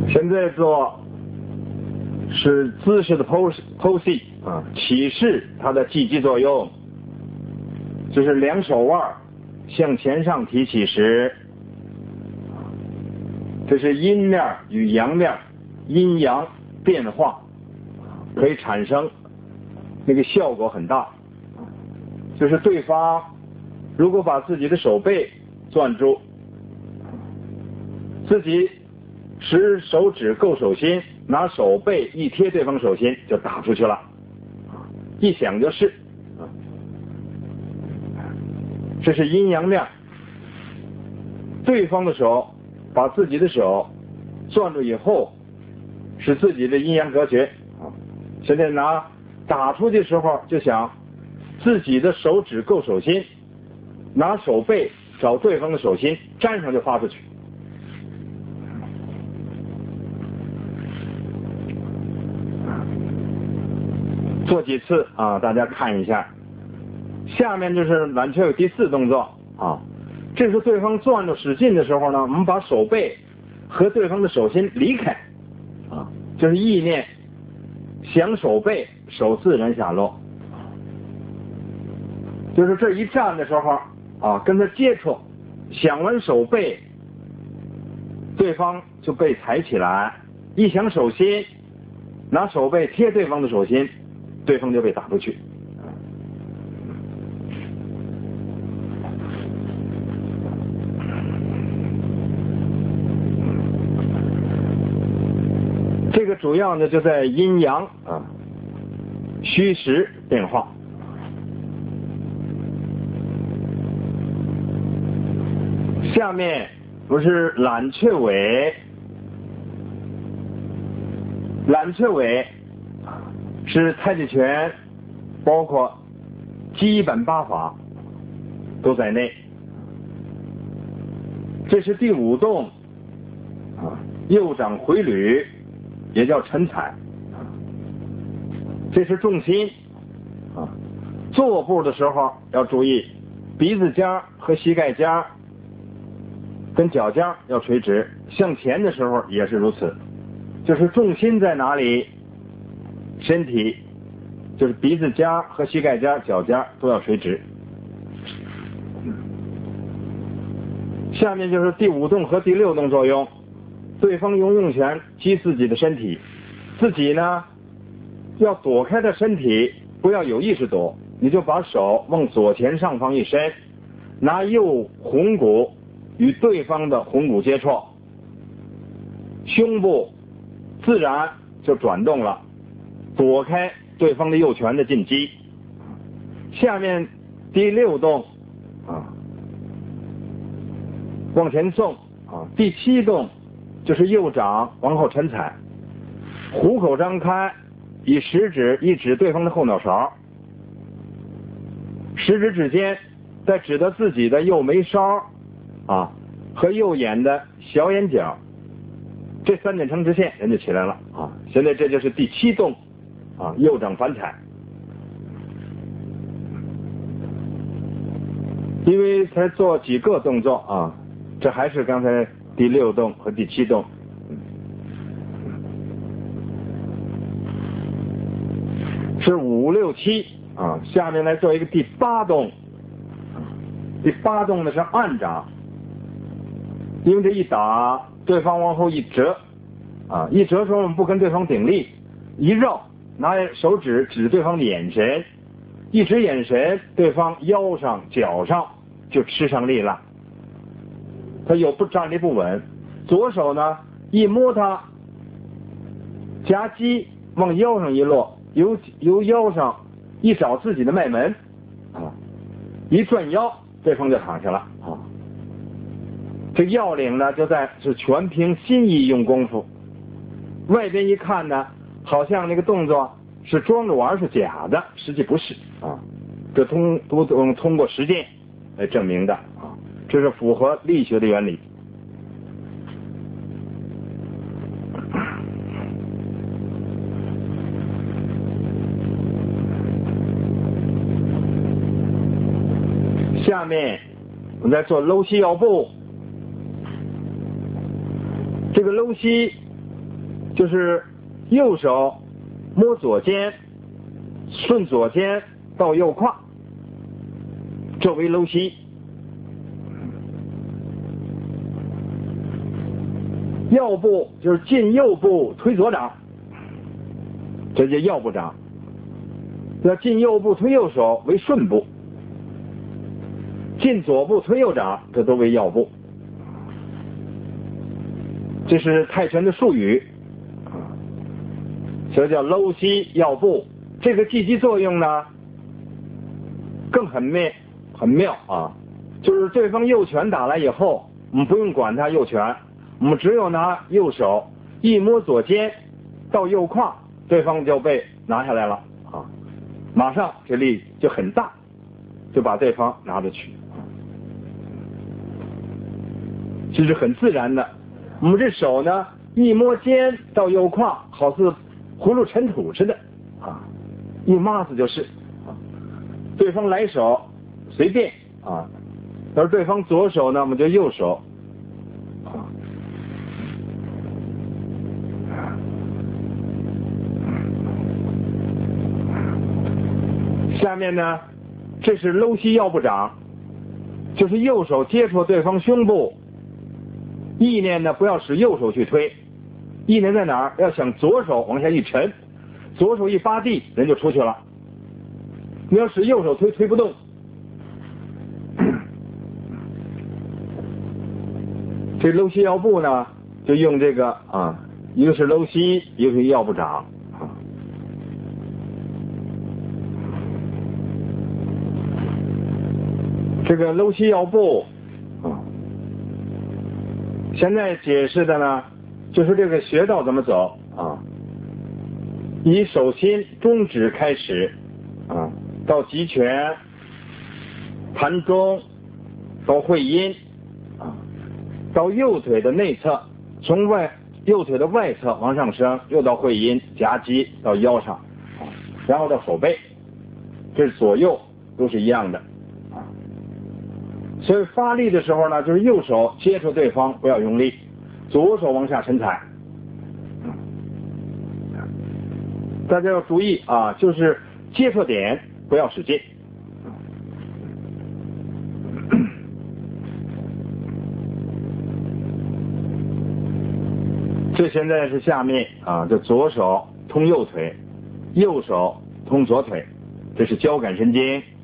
现在做是姿势的剖析啊，启示它的积极作用。就是两手腕向前上提起时，这是阴面与阳面阴阳变化，可以产生那个效果很大。就是对方如果把自己的手背攥住，自己使手指够手心，拿手背一贴对方手心就打出去了，一响就是。这是阴阳面。对方的手把自己的手攥住以后，使自己的阴阳隔绝。现在打出去的时候就想自己的手指够手心，拿手背找对方的手心，粘上就发出去。做几次啊，大家看一下。下面就是揽雀尾第4动作啊，这是对方攥住使劲的时候呢，我们把手背和对方的手心离开啊，就是意念想手背，手自然下落。就是这一站的时候啊，跟他接触，想完手背，对方就被抬起来，一想手心，拿手背贴对方的手心，对方就被打出去。这个主要呢就在阴阳啊虚实变化。下面不是揽雀尾，揽雀尾是太极拳包括基本8法都在内。这是第5动啊，右掌回捋，也叫沉踩。这是重心啊，坐步的时候要注意鼻子尖和膝盖尖跟脚尖要垂直，向前的时候也是如此。就是重心在哪里，身体就是鼻子尖和膝盖尖、脚尖都要垂直。下面就是第5动和第6动作用。对方用用拳击自己的身体，自己呢要躲开的身体，不要有意识躲，你就把手往左前上方一伸，拿右肱骨与对方的肱骨接触，胸部自然就转动了，躲开对方的右拳的进击。下面第6动啊，往前送啊。第7动就是右掌往后沉踩，虎口张开，以食指一指对方的后脑勺，食指指尖再指到自己的右眉梢啊和右眼的小眼角，这3点成直线，人就起来了啊。现在这就是第7动啊，右掌反踩。因为才做几个动作啊，这还是刚才第6动和第7动。是5、6、7啊。下面来做一个第8动。第8动呢是按掌，因为这一打，对方往后一折啊，一折时候我们不跟对方顶力，一绕，拿手指指对方的眼神，一指眼神，对方腰上、脚上就吃上力了，他有不站立不稳。左手呢一摸他，夹击往腰上一落，由腰上一找自己的脉门啊，一转腰，对方就躺下了啊。这要领呢就在是全凭心意用功夫。外边一看呢，好像那个动作是装着玩，是假的，实际不是啊。这都通过实践来证明的啊，这是符合力学的原理。下面我们再做搂膝腰步。这个搂膝就是右手摸左肩，顺左肩到右胯，这为搂膝。腰部就是进右部推左掌，这叫腰部掌。要进右部推右手为顺部，进左部推右掌，这都为腰部。这是泰拳的术语，所以叫搂膝腰部。这个积极作用呢，更很妙啊！就是对方右拳打来以后，我们不用管他右拳，我们只有拿右手一摸左肩到右胯，对方就被拿下来了啊！马上这力就很大，就把对方拿着去，这是很自然的。我们这手呢，一摸肩到右胯，好似葫芦尘土似的啊，一抹子就是啊。对方来手随便啊，要是对方左手呢，我们就右手啊。下面呢，这是搂膝腰部掌，就是右手接触对方胸部，意念呢不要使右手去推，意念在哪儿？要想左手往下一沉，左手一扒地，人就出去了。你要使右手推，推不动。这搂膝腰部呢，就用这个啊，一个是搂膝，一个是腰部掌。这个搂膝腰部啊，现在解释的呢，就是这个穴道怎么走啊？以手心中指开始啊，到极拳、膻中，到会阴啊，到右腿的内侧，从右腿的外侧往上升，又到会阴、夹击到腰上，然后到手背，这是左右都是一样的。所以发力的时候呢，就是右手接触对方，不要用力，左手往下沉踩。大家要注意啊，就是接触点不要使劲。这现在是下面啊，这左手通右腿，右手通左腿，这是交感神经。